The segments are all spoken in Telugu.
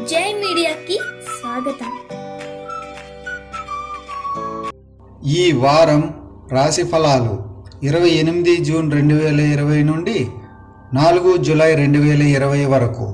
జై మీడియాకి స్వాగతం। ఈ వారం రాశి ఫలాలు 28 జూన్ 2020 నుండి 4 జూలై 2020 వరకు।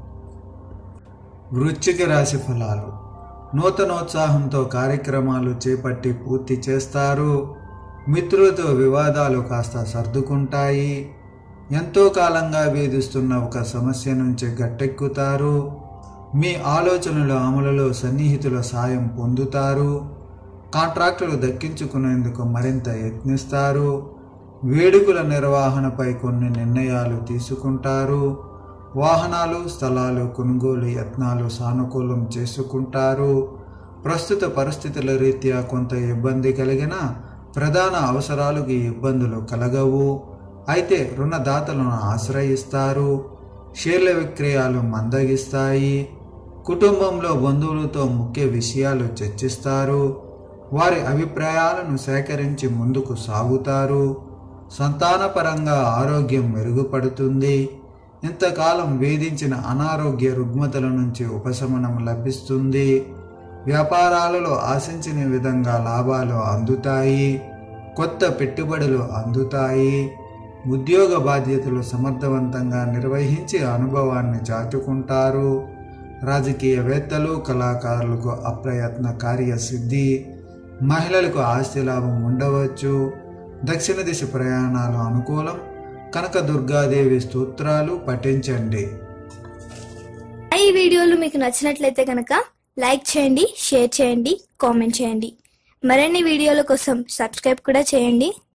వృశ్చిక రాశి ఫలాలు నూతనోత్సాహంతో కార్యక్రమాలు చేపట్టి పూర్తి చేస్తారు। మిత్రులతో వివాదాలు కాస్త సర్దుకుంటాయి। ఎంతో కాలంగా వేధిస్తున్న ఒక సమస్య నుంచి గట్టెక్కుతారు। మీ ఆలోచనల అమలులో సన్నిహితుల సాయం పొందుతారు। కాంట్రాక్టులు దక్కించుకునేందుకు మరింత యత్నిస్తారు। వేడుకల నిర్వహణపై కొన్ని నిర్ణయాలు తీసుకుంటారు। వాహనాలు స్థలాలు కొనుగోలు యత్నాలు సానుకూలం చేసుకుంటారు। ప్రస్తుత పరిస్థితుల రీత్యా కొంత ఇబ్బంది కలిగిన ప్రధాన అవసరాలకు ఇబ్బందులు కలగవు। అయితే రుణదాతలను ఆశ్రయిస్తారు। షేర్ల విక్రయాలు మందగిస్తాయి। కుటుంబంలో బంధువులతో ముఖ్య విషయాలు చర్చిస్తారు। వారి అభిప్రాయాలను సేకరించి ముందుకు సాగుతారు। సంతానపరంగా ఆరోగ్యం మెరుగుపడుతుంది। ఇంతకాలం వేధించిన అనారోగ్య రుగ్మతల నుంచి ఉపశమనం లభిస్తుంది। వ్యాపారాలలో ఆశించిన విధంగా లాభాలు అందుతాయి। కొత్త పెట్టుబడులు అందుతాయి। ఉద్యోగ బాధ్యతలు సమర్థవంతంగా నిర్వహించి అనుభవాన్ని చాటుకుంటారు। రాజకీయవేత్తలు కళాకారులకు అప్రయత్న కార్యసిద్ధి। మహిళలకు ఆస్తి లాభం ఉండవచ్చు। దక్షిణ దిశ ప్రయాణాలు అనుకూలం। కనకదుర్గాదేవి స్తోత్రాలు పఠించండి। ఈ వీడియోలు మీకు నచ్చినట్లయితే కనుక లైక్ చేయండి, షేర్ చేయండి, కామెంట్ చేయండి। మరిన్ని వీడియోల కోసం సబ్స్క్రైబ్ కూడా చేయండి।